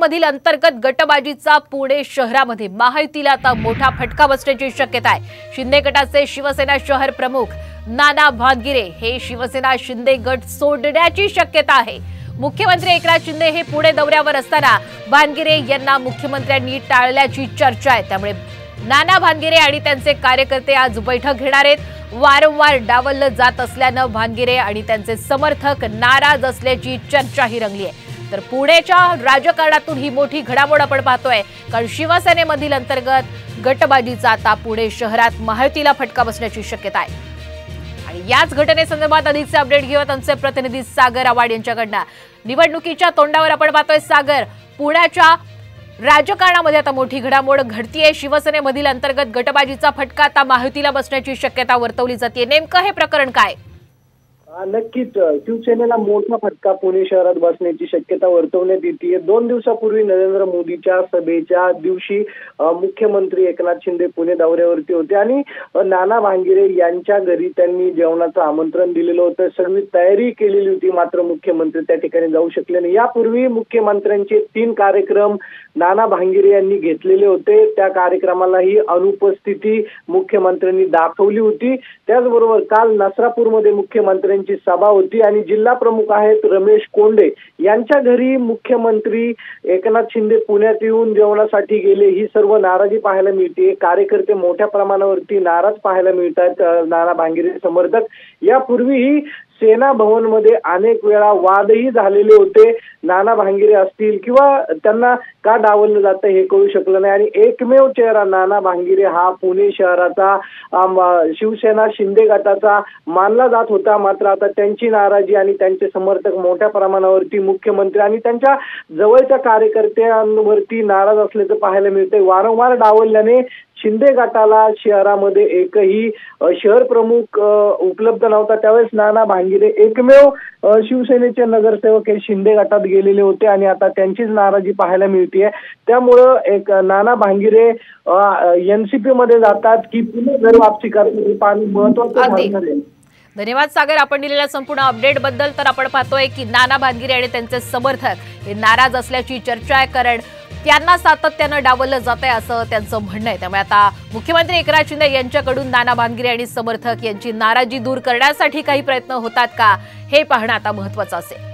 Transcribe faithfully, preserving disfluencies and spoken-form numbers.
शिवसेनेमधील अंतर्गत गटबाजीचा पुणे शहरामध्ये महायुतीला आता मोठा फटका बसण्याची शक्यता आहे। शिंदे गटाचे शिवसेना शहर प्रमुख नाना भानगिरे हे शिवसेना शिंदे गट सोडण्याची शक्यता आहे। मुख्यमंत्री एकनाथ शिंदे हे पुणे दौऱ्यावर असताना भानगिरे यांना मुख्यमंत्र्यांनी टाळल्याची चर्चा आहे। त्यामुळे नाना भानगिरे आणि त्यांचे कार्यकर्ते आज बैठक घेणार आहेत। वारंवार डावललं जात असल्यानं भानगिरे आणि त्यांचे समर्थक नाराज असल्याची चर्चाही रंगली आहे। तर पुण्याच्या राजकारणातून ही मोठी घडामोड आपण पाहतोय, कारण शिवसेनेमधील अंतर्गत गटबाजीचा आता पुणे शहरात महायुतीला फटका बसण्याची शक्यता आहे। आणि याच घटनेसंदर्भात अधिकचे अपडेट घेऊयात आमचे प्रतिनिधी सागर आवाड यांच्याकडनं। निवडणुकीच्या तोंडावर आपण पाहतोय सागर, पुण्याच्या राजकारणामध्ये आता मोठी घडामोड घडतीये। शिवसेनेमधील अंतर्गत गटबाजीचा फटका आता महायुतीला बसण्याची शक्यता वर्तवली जाते। नेमकं हे प्रकरण काय? नक्कीच शिवसेनेला मोठा फटका पुणे शहरात बसण्याची शक्यता वर्तवण्यात येते। दोन दिवसापूर्वी नरेंद्र मोदीच्या सभेच्या दिवशी मुख्यमंत्री एकनाथ शिंदे पुणे दौऱ्यावरती होते आणि नाना भानगिरे यांच्या घरी त्यांनी जेवणाचं आमंत्रण दिलेलं होतं। सगळी तयारी केलेली होती, मात्र मुख्यमंत्री त्या ठिकाणी जाऊ शकले नाही। यापूर्वी मुख्यमंत्र्यांचे तीन कार्यक्रम नाना भानगिरे यांनी घेतलेले होते। त्या कार्यक्रमालाही अनुपस्थिती मुख्यमंत्र्यांनी दाखवली होती। त्याचबरोबर काल नसरापूरमध्ये मुख्यमंत्र्यांची सभा होती आणि जिल्हा प्रमुख आहेत रमेश कोंडे यांच्या घरी मुख्यमंत्री एकनाथ शिंदे पुण्यात येऊन जेवणासाठी गेले। ही सर्व नाराजी पाहायला मिळते। कार्यकर्ते मोठ्या प्रमाणावरती नाराज पाहायला मिळतात। नाना भानगिरे समर्थक यापूर्वीही सेना भवन मध्ये अनेक वेळा वादही झालेले होते। नाना भानगिरे असतील किंवा त्यांना का डावललं जातं हे कळू शकलं नाही आणि एकमेव चेहरा नाना भानगिरे हा पुणे शहराचा शिवसेना शिंदे गटाचा मानला जात होता। मात्र आता त्यांची नाराजी आणि त्यांचे समर्थक मोठ्या प्रमाणावरती मुख्यमंत्री आणि त्यांच्या जवळच्या कार्यकर्त्यांवरती नाराज असल्याचं पाहायला मिळतंय। वारंवार डावलल्याने शिंदे गटाला शहरामध्ये एकही शहर प्रमुख उपलब्ध नव्हता। त्यावेळेस नाना भानगिरे एकमेव शिवसेनेचे नगरसेवक हे शिंदे गटात गेलेले होते आणि आता त्यांचीच नाराजी पाहायला मिळते। त्यामुळं एक नाना भानगिरे एनसीपी मध्ये जातात की पुणे घर वापसी करण्याचे पाणी महत्वाचं ठरणार आहे। धन्यवाद सागर, आपण दिलेल्या संपूर्ण अपडेट बद्दल। तर आपण पाहतोय की नाना भानगिरे आणि त्यांचे समर्थक हे नाराज असल्याची चर्चा आहे, कारण त्यांना सातत्यानं डावललं जात आहे असं त्यांचं म्हणणं आहे। त्यामुळे आता मुख्यमंत्री एकनाथ शिंदे यांच्याकडून नाना भानगिरे आणि समर्थक यांची नाराजी दूर करण्यासाठी काही प्रयत्न होतात का हे पाहणं आता महत्त्वाचं असेल।